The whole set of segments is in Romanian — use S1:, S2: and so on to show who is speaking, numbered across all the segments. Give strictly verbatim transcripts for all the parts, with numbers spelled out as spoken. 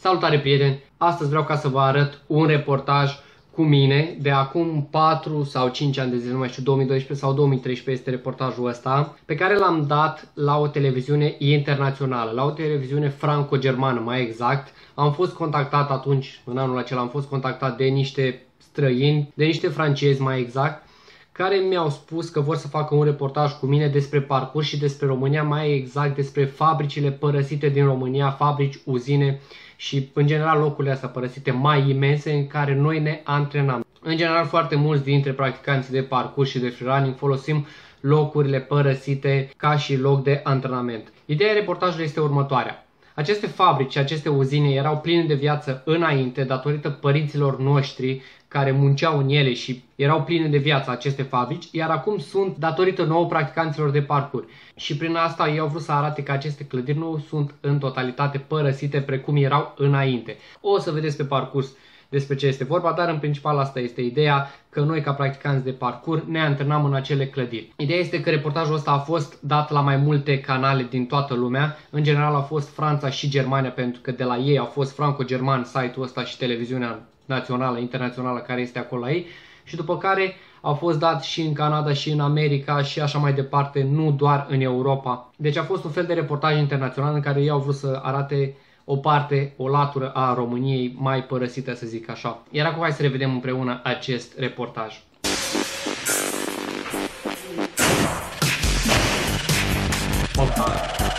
S1: Salutare prieteni! Astăzi vreau ca să vă arăt un reportaj cu mine de acum patru sau cinci ani de zile, nu mai știu, două mii doisprezece sau două mii treisprezece este reportajul ăsta, pe care l-am dat la o televiziune internațională, la o televiziune franco-germană mai exact. Am fost contactat atunci, în anul acela, am fost contactat de niște străini, de niște francezi mai exact, care mi-au spus că vor să facă un reportaj cu mine despre parcurs și despre România, mai exact despre fabricile părăsite din România, fabrici, uzine și în general locurile astea părăsite mai imense în care noi ne antrenam. În general foarte mulți dintre practicanții de parcurs și de freerunning folosim locurile părăsite ca și loc de antrenament. Ideea reportajului este următoarea. Aceste fabrici, aceste uzine erau pline de viață înainte datorită părinților noștri care munceau în ele și erau pline de viață aceste fabrici, iar acum sunt datorită nouă practicanților de parcurs. Și prin asta ei au vrut să arate că aceste clădiri nu sunt în totalitate părăsite precum erau înainte. O să vedeți pe parcurs despre ce este vorba, dar în principal asta este ideea, că noi ca practicanți de parcurs ne antrenam în acele clădiri. Ideea este că reportajul ăsta a fost dat la mai multe canale din toată lumea, în general a fost Franța și Germania, pentru că de la ei a fost franco-german site-ul ăsta și televiziunea națională, internațională care este acolo la ei, și după care a fost dat și în Canada și în America și așa mai departe, nu doar în Europa. Deci a fost un fel de reportaj internațional în care ei au vrut să arate o parte, o latură a României mai părăsită, să zic așa. Iar acum hai să revedem împreună acest reportaj. Opa.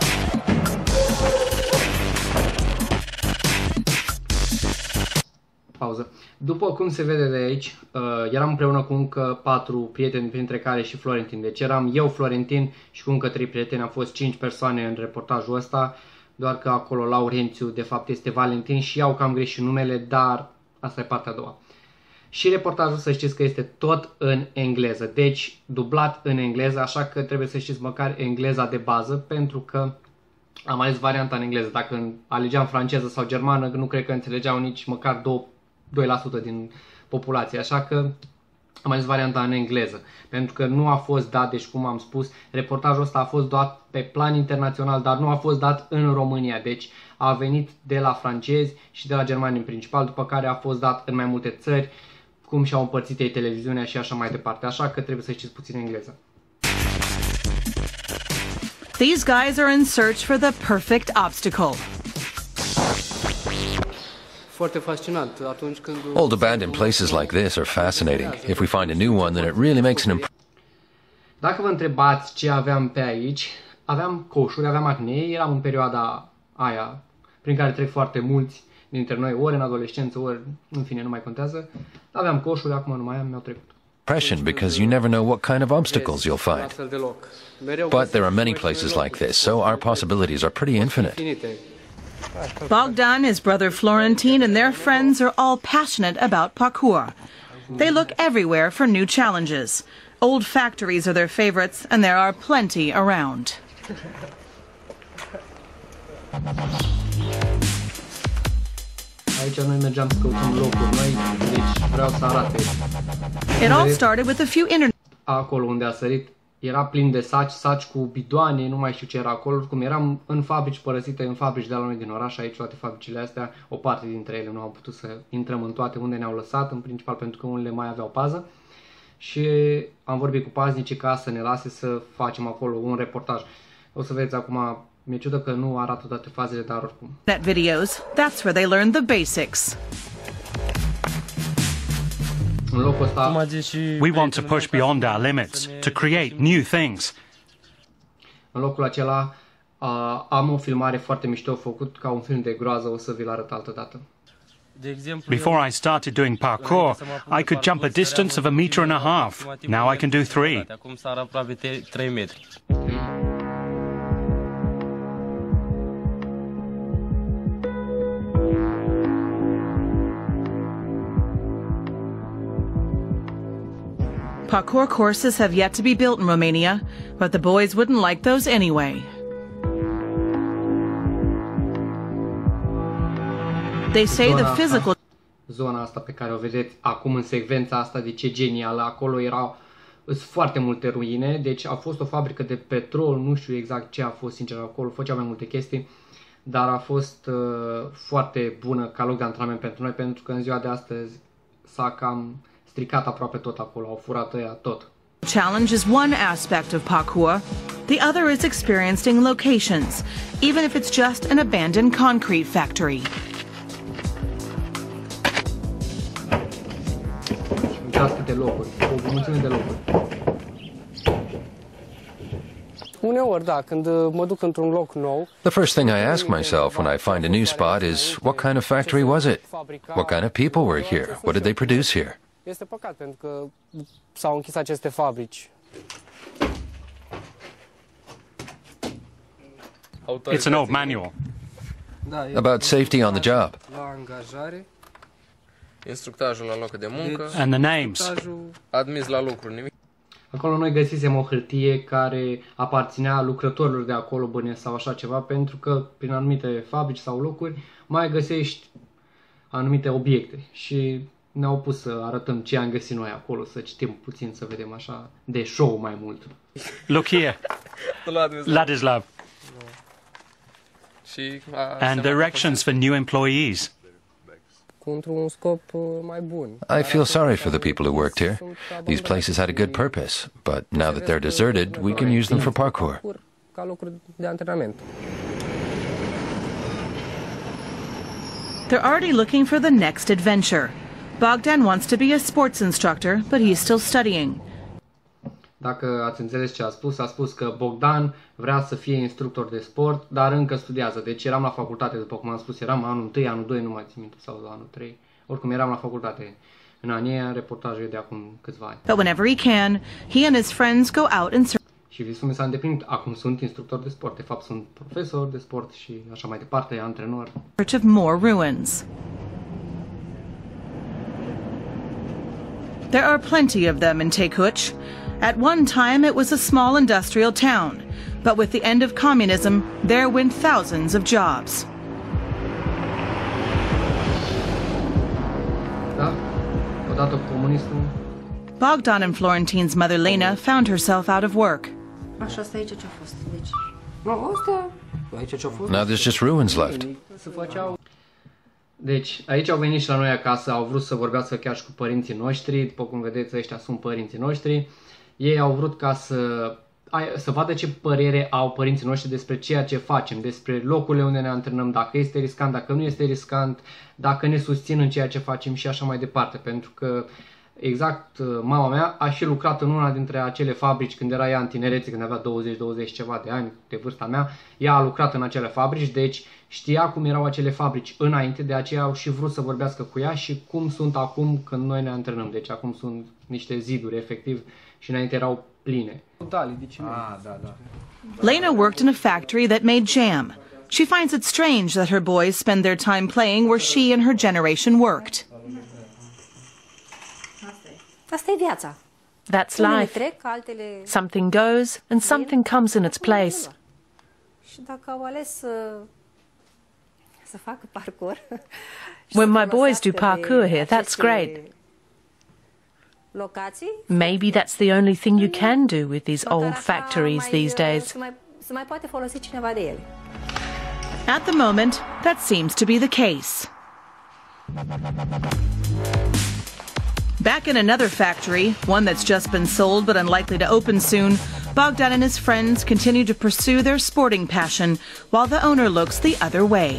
S1: Pauză. După cum se vede de aici, uh, eram împreună cu încă patru prieteni, printre care și Florentin. Deci eram eu, Florentin și cu încă trei prieteni, am fost cinci persoane în reportajul ăsta. Doar că acolo Laurențiu de fapt este Valentin și iau cam greșit numele, dar asta e partea a doua. Și reportajul să știți că este tot în engleză, deci dublat în engleză, așa că trebuie să știți măcar engleza de bază, pentru că am ales varianta în engleză. Dacă alegeam franceză sau germană, nu cred că înțelegeau nici măcar doi la sută din populație, așa că am ales varianta în engleză, pentru că nu a fost dat, deci cum am spus, reportajul ăsta a fost dat pe plan internațional, dar nu a fost dat în România, deci a venit de la francezi și de la germani în principal, după care a fost dat în mai multe țări, cum și-au împărțit ei televiziunea și așa mai departe, așa că trebuie să știți puțin engleză.
S2: These guys are in search for the perfect obstacle.
S3: Old abandoned places like this are fascinating. If we find a new one, then it really makes an impression.
S1: Dacă vă întrebați ce aveam pe aici, aveam coșuri, aveam acne, eram în perioada aia prin care trec foarte mulți dintre noi, ori în adolescență, ori în fine, nu mai contează. Aveam coșuri, acum nu mai am, mi-au trecut.
S3: Because you never know what kind of obstacles you'll find. But there are many places like this, so our possibilities are pretty infinite.
S2: Bogdan, his brother Florentin, and their friends are all passionate about parkour. They look everywhere for new challenges. Old factories are their favorites, and there are plenty around.
S1: Aici noi mergeam să căutăm locuri noi, deci vreau să arate.
S2: It all started with a few internet.
S1: Acolo unde a sărit era plin de saci, saci cu bidoane, nu mai știu ce era acolo, cum eram în fabrici părăsite, în fabrici de la noi din oraș, aici toate fabricile astea, o parte dintre ele nu am putut să intrăm în toate unde ne-au lăsat, în principal pentru că unele mai aveau pază. Și am vorbit cu paznicii ca să ne lase să facem acolo un reportaj. O să vedeți acum, mi-e ciudă că nu arată toate fazele, dar oricum.
S2: Net videos, that's where they learn the basics.
S4: We want to push beyond our limits, to create new things.
S1: În locul acela uh, am o filmare foarte mișto făcut ca un film de groază, o să vi-l arăt altă dată.
S4: Before I started doing parkour, I could jump a distance of a meter and a half. Now I can do three.
S2: Parkour courses have yet to be built in Romania, but the boys wouldn't like those anyway. They say the physical...
S1: Zona asta pe care o vedeți acum în secvența asta, de ce genială, acolo erau sunt foarte multe ruine, deci a fost o fabrică de petrol, nu știu exact ce a fost sincer acolo, făcea mai multe chestii, dar a fost uh, foarte bună ca loc de antrenament pentru noi, pentru că în ziua de astăzi s-a cam stricat aproape tot acolo, au furat ăia tot.
S2: Challenge is one aspect of parkour. The other is experienced in locations, even if it's just an abandoned concrete factory.
S1: Uitați câte locuri, o mulțime de locuri.
S5: Uneori, da, când mă duc într-un loc nou.
S3: The first thing I ask myself when I find a new spot is, what kind of factory was it? What kind of people were here? What did they produce here?
S5: Este păcat pentru că s-au închis aceste fabrici.
S4: It's an old manual.
S3: About safety on the job.
S5: La angajare.
S6: Instructajul la locul de muncă.
S4: And the names.
S6: Admis la lucru, nimic.
S1: Acolo noi găsisem o hârtie care aparținea lucrătorilor de acolo, bănuiesc, sau așa ceva, pentru că prin anumite fabrici sau locuri mai găsești anumite obiecte și ne-au pus să arătăm ce am găsit noi acolo, să citim puțin, să vedem așa, de show mai mult.
S4: Look here. Ladislav. And directions for new employees.
S5: Într-un scop mai bun.
S3: I feel sorry for the people who worked here. These places had a good purpose, but now that they're deserted, we can use them for parkour.
S5: Ca locuri de antrenament.
S2: They're already looking for the next adventure. Bogdan wants to be a sports instructor, but he's still studying.
S1: Dacă ați înțeles ce a spus, a spus că Bogdan vrea să fie instructor de sport, dar încă studiază. Deci eram la facultate, după cum am spus, eram anul unu, anul doi, nu mai țin minte, sau anul trei. Oricum eram la facultate în anii aia, reportajul de acum câțiva ani.
S2: But whenever he can, he and his friends go out and search.
S1: Și visul mi s-a îndeplinit. Acum sunt instructor de sport. De fapt sunt profesor de sport și așa mai departe, antrenor.
S2: Search of more ruins. There are plenty of them in Tecuci. At one time, it was a small industrial town, but with the end of communism, there went thousands of jobs.
S1: Da? Odată cu comunistul.
S2: Bogdan and Florentine's mother Lena found herself out of work.
S7: Așa, asta aici ce-a fost, deci. Nu, asta, aici ce-a fost.
S3: Now there's just ruins left.
S1: Se făceau... Deci, aici au venit și la noi acasă, au vrut să vorbească chiar și cu părinții noștri, după cum vedeți, ăștia sunt părinții noștri. Ei au vrut ca să, să vadă ce părere au părinții noștri despre ceea ce facem, despre locurile unde ne antrenăm, dacă este riscant, dacă nu este riscant, dacă ne susțin în ceea ce facem și așa mai departe. Pentru că exact mama mea a și lucrat în una dintre acele fabrici când era ea în tinerețe, când avea douăzeci douăzeci ceva de ani, de vârsta mea. Ea a lucrat în acele fabrici, deci știa cum erau acele fabrici înainte, de aceea au și vrut să vorbească cu ea și cum sunt acum când noi ne antrenăm. Deci acum sunt niște ziduri, efectiv, și înainte erau pline.
S5: Ah, da, da.
S2: Lena worked in a factory that made jam. She finds it strange that her boys spend their time playing where she and her generation worked.
S7: Asta e viața.
S8: That's life. Something goes and something comes in its place.
S7: Și dacă au ales să să facă parkour.
S8: When my boys do parkour here, that's great. Maybe that's the only thing you can do with these old factories these days.
S7: Se mai poate folosi cineva de ele.
S2: At the moment, that seems to be the case. Back in another factory, one that's just been sold but unlikely to open soon, Bogdan and his friends continue to pursue their sporting passion while the owner looks the other way.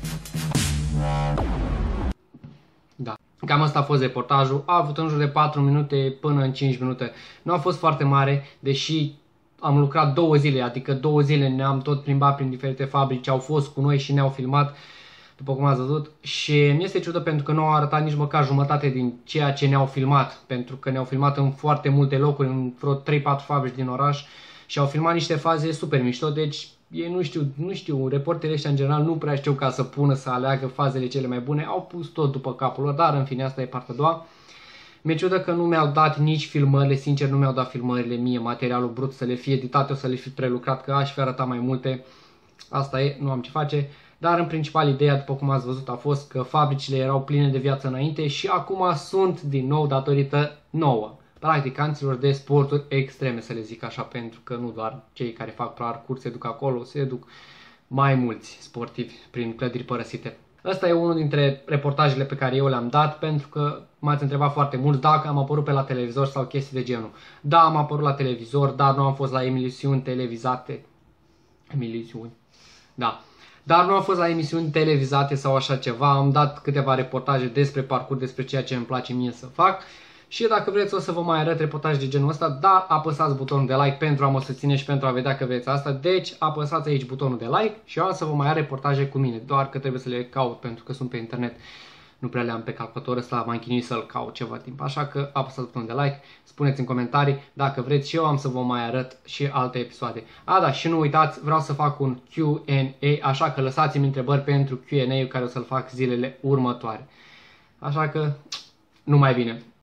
S1: Da. Cam asta a fost reportajul. A avut în jur de patru minute până în cinci minute. Nu a fost foarte mare, deși am lucrat două zile, adică două zile ne-am tot plimbat prin diferite fabrici, au fost cu noi și ne-au filmat, după cum ați văzut. Și mi este ciudă pentru că nu au arătat nici măcar jumătate din ceea ce ne-au filmat, pentru că ne-au filmat în foarte multe locuri, în vreo trei patru fabrici din oraș și au filmat niște faze super mișto, deci ei nu știu, nu știu, reporterii ăștia în general nu prea știu ca să pună, să aleagă fazele cele mai bune, au pus tot după capul lor, dar în fine asta e partea a doua. Mi-e ciudă că nu mi-au dat nici filmările, sincer nu mi-au dat filmările mie, materialul brut să le fie editate, o să le fi prelucrat, că aș fi arătat mai multe. Asta e, nu am ce face. Dar în principal ideea, după cum ați văzut, a fost că fabricile erau pline de viață înainte și acum sunt din nou datorită nouă practicanților de sporturi extreme, să le zic așa, pentru că nu doar cei care fac parcurs se duc acolo, se duc mai mulți sportivi prin clădiri părăsite. Ăsta e unul dintre reportajele pe care eu le-am dat, pentru că m-ați întrebat foarte mult dacă am apărut pe la televizor sau chestii de genul. Da, am apărut la televizor, dar nu am fost la emisiuni televizate. Emisiuni? Da. Dar nu am fost la emisiuni televizate sau așa ceva. Am dat câteva reportaje despre parcurs, despre ceea ce îmi place mie să fac. Și dacă vreți o să vă mai arăt reportaje de genul ăsta, dar apăsați butonul de like pentru a mă susține și pentru a vedea că vreți asta. Deci apăsați aici butonul de like și eu am să vă mai arăt reportaje cu mine. Doar că trebuie să le caut pentru că sunt pe internet. Nu prea le-am pe calculator ăsta, m-am chinuit să-l caut ceva timp. Așa că apăsați butonul de like, spuneți în comentarii dacă vreți și eu am să vă mai arăt și alte episoade. A, da, și nu uitați, vreau să fac un Q and A, așa că lăsați-mi întrebări pentru Q and A-ul care o să-l fac zilele următoare. Așa că, numai bine!